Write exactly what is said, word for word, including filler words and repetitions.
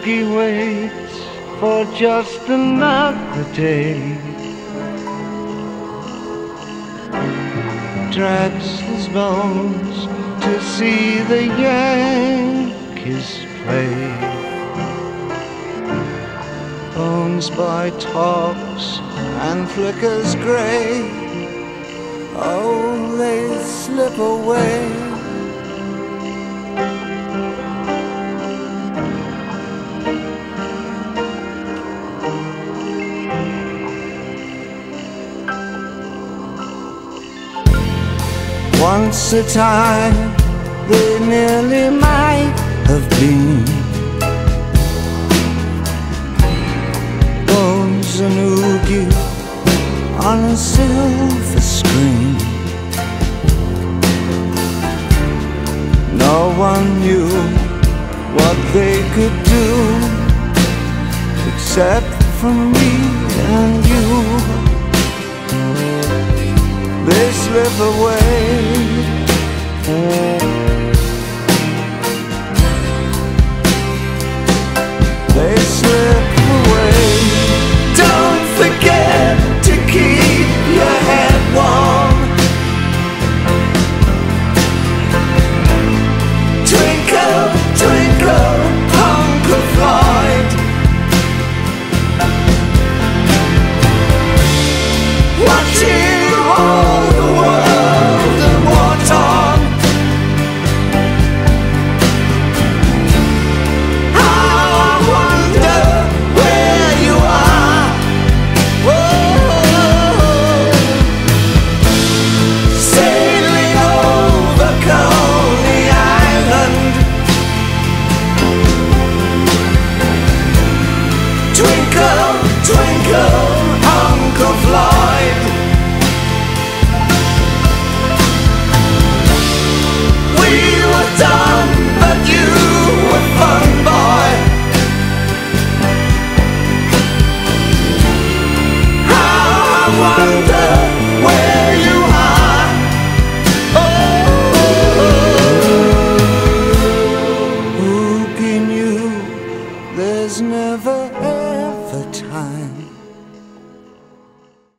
Oogie waits for just another day, drags his bones to see the Yankees play. Bones by tops and flickers grey, oh, they slip away. Once a time they nearly might have been Bones and Oogie on a silver screen. No one knew what they could do except for me and you. They slip away. They slip away. Don't forget to keep your head warm. Twinkle, twinkle, Uncle Floyd. Watching all the world and war-torn. How I wonder where you are. Whoa. Sailing over Coney Island. Twinkle, twinkle, Uncle Floyd. We were dumb, but you were fun, boy. How I wonder where you are. Oh, Oogie knew there's never ever time